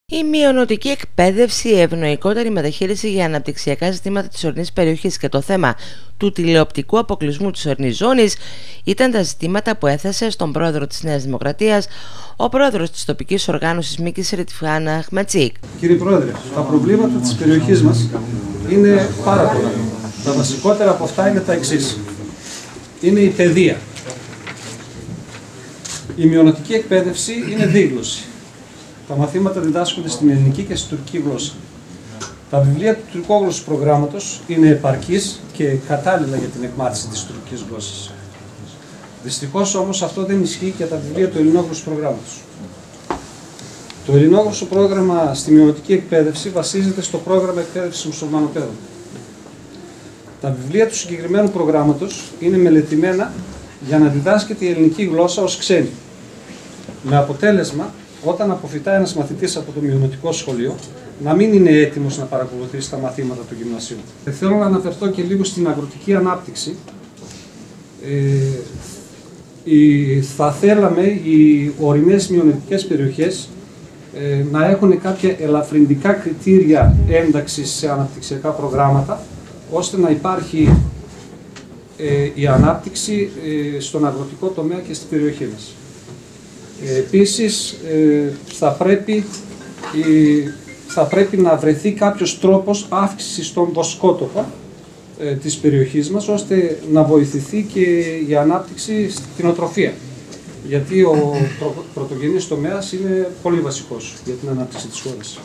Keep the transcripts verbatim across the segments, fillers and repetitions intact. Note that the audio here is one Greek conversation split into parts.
Η μειωνοτική εκπαίδευση, η ευνοϊκότερη μεταχείριση για αναπτυξιακά ζητήματα της ορεινής περιοχής και το θέμα του τηλεοπτικού αποκλεισμού της ορεινής ζώνης ήταν τα ζητήματα που έθεσε στον πρόεδρο της Νέας Δημοκρατίας, ο πρόεδρος της τοπικής οργάνωσης Μίκης Ριτφάν Αχμετζίκ. Κύριε Πρόεδρε, τα προβλήματα της περιοχής μας είναι πάρα πολλά. Τα βασικότερα από αυτά είναι τα εξής. Είναι η παιδεία. Η μειωνοτική εκπαίδευση είναι δίγλωση. Τα μαθήματα διδάσκονται στην ελληνική και στην τουρκική γλώσσα. Τα βιβλία του τουρκόγλωσσου προγράμματος είναι επαρκής και κατάλληλα για την εκμάθηση της τουρκικής γλώσσας. Δυστυχώς όμως αυτό δεν ισχύει για τα βιβλία του ελληνόγλωσσου προγράμματος. Το ελληνόγλωσσο πρόγραμμα στη μειωνοτική εκπαίδευση βασίζεται στο πρόγραμμα εκπαίδευσης μουσουλμανοπαίδων. Τα βιβλία του συγκεκριμένου προγράμματος είναι μελετημένα για να διδάσκεται η ελληνική γλώσσα ως ξένη. Με αποτέλεσμα, όταν αποφυτά ένας μαθητής από το μειωνοτικό σχολείο, να μην είναι έτοιμος να παρακολουθήσει τα μαθήματα του γυμνασίου. Ε, θέλω να αναφερθώ και λίγο στην αγροτική ανάπτυξη. Ε, η, θα θέλαμε οι ορεινές μειωνοτικές περιοχές ε, να έχουν κάποια ελαφρυντικά κριτήρια ένταξης σε αναπτυξιακά προγράμματα, ώστε να υπάρχει ε, η ανάπτυξη ε, στον αγροτικό τομέα και στην περιοχή μας. Επίσης, θα πρέπει, θα πρέπει να βρεθεί κάποιος τρόπος αύξησης των βοσκότοπων της περιοχής μας, ώστε να βοηθηθεί και η ανάπτυξη στην κτηνοτροφία. Γιατί ο πρωτογενής τομέας είναι πολύ βασικός για την ανάπτυξη της χώρας.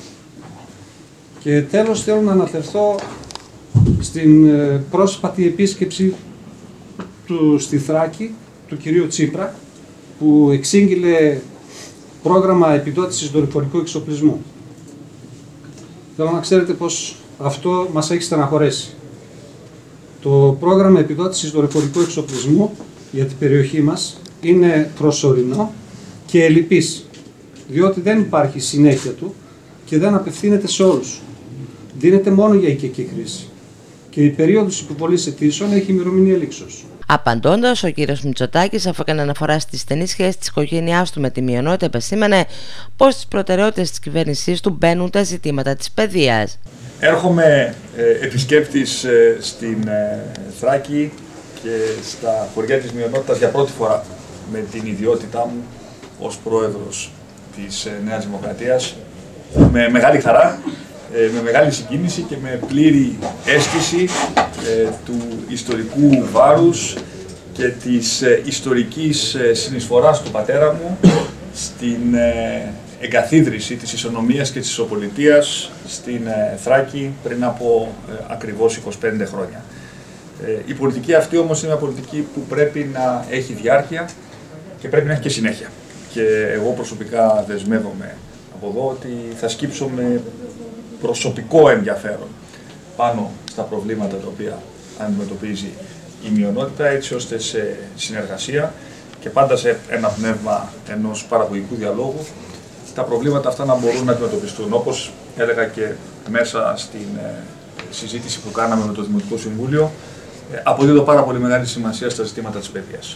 Και τέλος, θέλω να αναφερθώ στην πρόσφατη επίσκεψη του στη Θράκη, του κυρίου Τσίπρα, που εξήγηλε πρόγραμμα επιδότησης δορυφορικού εξοπλισμού. Θέλω να ξέρετε πως αυτό μας έχει στεναχωρέσει. Το πρόγραμμα επιδότησης δορυφορικού εξοπλισμού για την περιοχή μας είναι προσωρινό και ελλειπής, διότι δεν υπάρχει συνέχεια του και δεν απευθύνεται σε όλους. Δίνεται μόνο για οικιακή χρήση και η περίοδος υποβολής αιτήσεων έχει ημερομηνία λήξεως. Απαντώντας, ο κύριος Μητσοτάκης, αφού έκανε αναφορά στη στενή σχέση της οικογένειάς του με τη μειονότητα, επεσήμανε πως στις προτεραιότητες της κυβέρνησής του μπαίνουν τα ζητήματα της παιδείας. Έρχομαι ε, επισκέπτης ε, στην ε, Θράκη και στα χωριά της μειονότητας για πρώτη φορά με την ιδιότητά μου ως πρόεδρος της ε, Νέας Δημοκρατίας. Με μεγάλη χαρά, ε, με μεγάλη συγκίνηση και με πλήρη αίσθηση ε, του ιστορικού βάρους και της ε, ιστορικής ε, συνεισφοράς του πατέρα μου στην ε, εγκαθίδρυση της ισονομίας και της ισοπολιτείας στην ε, Θράκη πριν από ε, ακριβώς είκοσι πέντε χρόνια. Ε, η πολιτική αυτή όμως είναι μια πολιτική που πρέπει να έχει διάρκεια και πρέπει να έχει και συνέχεια. Και εγώ προσωπικά δεσμεύομαι από εδώ ότι θα σκύψω με προσωπικό ενδιαφέρον πάνω στα προβλήματα τα οποία αντιμετωπίζει η μειονότητα, έτσι ώστε σε συνεργασία και πάντα σε ένα πνεύμα ενός παραγωγικού διαλόγου τα προβλήματα αυτά να μπορούν να αντιμετωπιστούν. Όπως έλεγα και μέσα στην συζήτηση που κάναμε με το Δημοτικό Συμβούλιο, αποδίδω πάρα πολύ μεγάλη σημασία στα ζητήματα της παιδείας.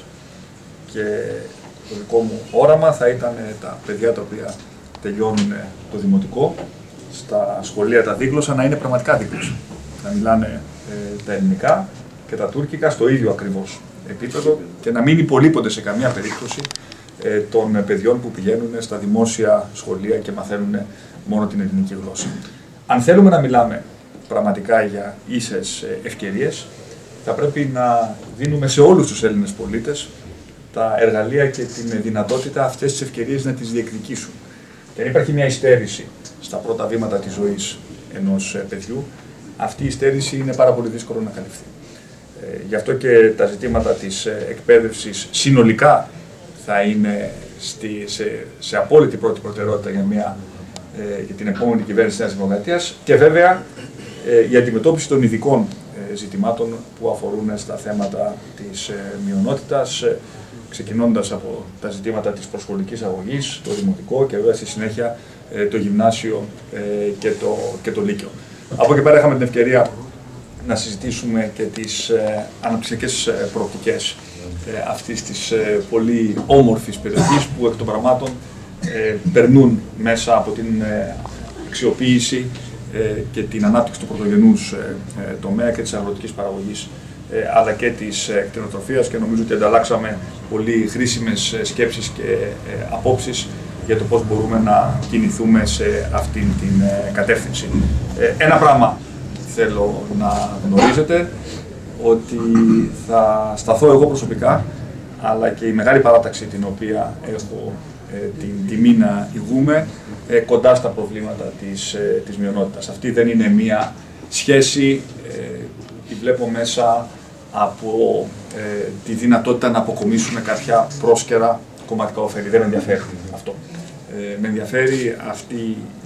Και το δικό μου όραμα θα ήταν τα παιδιά τα οποία τελειώνουν το δημοτικό, στα σχολεία τα δίγλωσσα να είναι πραγματικά δίγλωσσα. Να μιλάνε ε, τα ελληνικά και τα τουρκικά στο ίδιο ακριβώς επίπεδο και να μην υπολείπονται σε καμία περίπτωση ε, των παιδιών που πηγαίνουν στα δημόσια σχολεία και μαθαίνουν μόνο την ελληνική γλώσσα. Αν θέλουμε να μιλάμε πραγματικά για ίσες ευκαιρίες, θα πρέπει να δίνουμε σε όλους τους Έλληνες πολίτες τα εργαλεία και την δυνατότητα αυτές τις ευκαιρίες να τις διεκδικήσουν. Και αν υπάρχει μια υστέρηση στα πρώτα βήματα της ζωής ενός παιδιού, αυτή η υστέρηση είναι πάρα πολύ δύσκολο να καλυφθεί. Ε, γι' αυτό και τα ζητήματα της εκπαίδευσης συνολικά θα είναι στη, σε, σε απόλυτη πρώτη προτεραιότητα για, μια, ε, για την επόμενη κυβέρνηση της Νέας Δημοκρατίας και βέβαια ε, η αντιμετώπιση των ειδικών ε, ζητημάτων που αφορούν στα θέματα της ε, μειονότητας, ε, ξεκινώντας από τα ζητήματα της προσχολικής αγωγής, το δημοτικό και βέβαια στη συνέχεια ε, το γυμνάσιο ε, και, το, και το λύκειο. Από εκεί πέρα είχαμε την ευκαιρία να συζητήσουμε και τις ε, αναπτυξιακές ε, προοπτικές ε, αυτής της ε, πολύ όμορφης περιοχής που εκ των πραγμάτων ε, ε, περνούν μέσα από την ε, αξιοποίηση ε, και την ανάπτυξη του πρωτογενούς ε, ε, τομέα και της αγροτικής παραγωγής, ε, αλλά και της ε, κτηνοτροφίας, και νομίζω ότι ανταλλάξαμε πολύ χρήσιμες ε, σκέψεις και ε, απόψεις για το πώς μπορούμε να κινηθούμε σε αυτήν την ε, κατεύθυνση. Ε, ένα πράγμα θέλω να γνωρίζετε, ότι θα σταθώ εγώ προσωπικά, αλλά και η μεγάλη παράταξη την οποία έχω ε, την τιμή να ηγούμε, ε, κοντά στα προβλήματα της, ε, της μειονότητας. Αυτή δεν είναι μία σχέση, ε, τη βλέπω μέσα από ε, τη δυνατότητα να αποκομίσουμε κάποια πρόσκαιρα κομματικά ωφέλη. Δεν με ενδιαφέρει αυτό. Ε, με ενδιαφέρει αυτή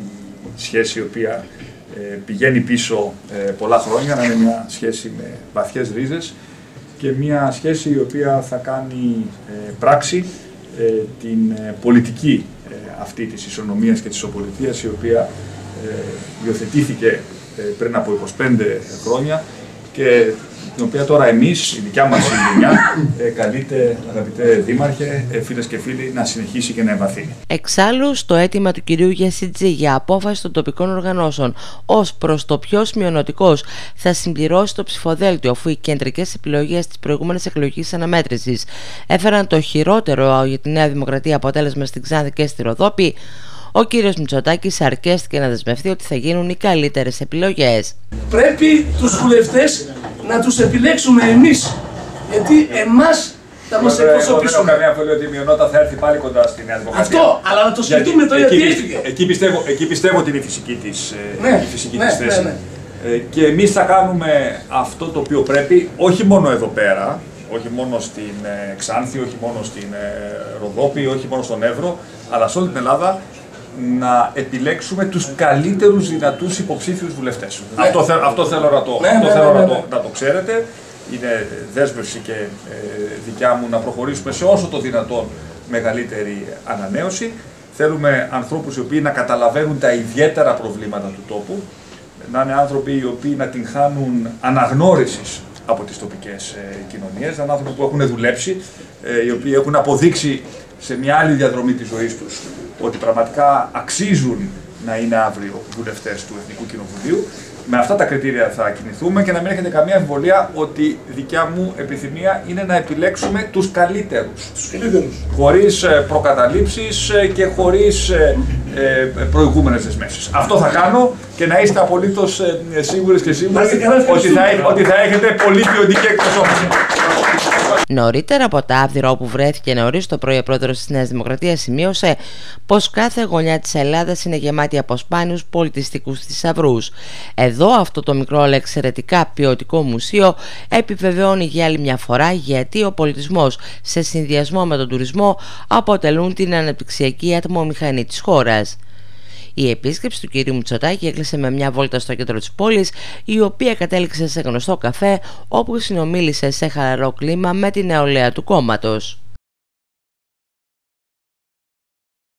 η σχέση η οποία ε, πηγαίνει πίσω ε, πολλά χρόνια, να είναι μια σχέση με βαθιές ρίζες και μια σχέση η οποία θα κάνει ε, πράξη ε, την ε, πολιτική ε, αυτή της ισονομίας και της ισοπολιτείας, η οποία ε, υιοθετήθηκε ε, πριν από είκοσι πέντε χρόνια και την οποία τώρα εμείς, η δικιά μας γενιά, ε, καλείται, αγαπητέ Δήμαρχε, ε, φίλες και φίλοι, να συνεχίσει και να εμβαθύνει. Εξάλλου, στο αίτημα του κυρίου Γιασίτζη για απόφαση των τοπικών οργανώσεων ως προς το ποιος μειονοτικός θα συμπληρώσει το ψηφοδέλτιο, αφού οι κεντρικές επιλογές της προηγούμενης εκλογικής αναμέτρησης έφεραν το χειρότερο για τη Νέα Δημοκρατία αποτέλεσμα στην Ξάνθη και στη Ροδόπη, ο κύριος Μητσοτάκης αρκέστηκε να δεσμευτεί ότι θα γίνουν οι καλύτερες επιλογές. Πρέπει τους βουλευτές να τους επιλέξουμε εμείς, γιατί εμάς θα μας εκπροσωπήσουν. Δεν έχω καμία αμφιβολία ότι η μειονότητα θα έρθει πάλι κοντά στη Νέα Δημοκρατία. Αυτό, αλλά να το σκεφτούμε το γιατί έφυγε. Εκεί πιστεύω, εκεί πιστεύω ότι είναι η φυσική της, ναι, η φυσική ναι, της θέση. ναι, ναι. Ε, και εμείς θα κάνουμε αυτό το οποίο πρέπει, όχι μόνο εδώ πέρα, όχι μόνο στην ε, Ξάνθη, όχι μόνο στην ε, Ροδόπη, όχι μόνο στον Εύρο, αλλά σε όλη την Ελλάδα, να επιλέξουμε τους καλύτερους δυνατούς υποψήφιους βουλευτές. Ναι. Αυτό, θε, αυτό θέλω, να το, ναι, αυτό ναι, θέλω ναι, ναι, να, ναι. το, να το ξέρετε. Είναι δέσμευση και ε, δικιά μου να προχωρήσουμε σε όσο το δυνατόν μεγαλύτερη ανανέωση. Θέλουμε ανθρώπους οι οποίοι να καταλαβαίνουν τα ιδιαίτερα προβλήματα του τόπου, να είναι άνθρωποι οι οποίοι να την χάνουν αναγνώρισης από τις τοπικές ε, κοινωνίες, να είναι άνθρωποι που έχουν δουλέψει, ε, οι οποίοι έχουν αποδείξει σε μια άλλη διαδρομή της ζωής τους ότι πραγματικά αξίζουν να είναι αύριο βουλευτές του Εθνικού Κοινοβουλίου. Με αυτά τα κριτήρια θα κινηθούμε και να μην έχετε καμία αμφιβολία ότι δικιά μου επιθυμία είναι να επιλέξουμε τους καλύτερους. Τους καλύτερους. Χωρίς προκαταλήψεις και χωρίς προηγούμενες δεσμεύσεις. Αυτό θα κάνω και να είστε απολύτως σίγουρες και σίγουροι ότι θα, ότι θα έχετε πολύ ποιοτική εκπροσώπηση. Νωρίτερα από τα Άβδυρα, όπου βρέθηκε νωρίς το πρωί ο πρόεδρος της Νέας Δημοκρατίας, σημείωσε πως κάθε γωνιά της Ελλάδας είναι γεμάτη από σπάνιους πολιτιστικούς θησαυρούς. Εδώ αυτό το μικρό αλλά εξαιρετικά ποιοτικό μουσείο επιβεβαιώνει για άλλη μια φορά γιατί ο πολιτισμός σε συνδυασμό με τον τουρισμό αποτελούν την αναπτυξιακή ατμομηχανή της χώρας. Η επίσκεψη του κυρίου Μητσοτάκη έκλεισε με μια βόλτα στο κέντρο της πόλης, η οποία κατέληξε σε γνωστό καφέ, όπου συνομίλησε σε χαλαρό κλίμα με την νεολαία του κόμματος.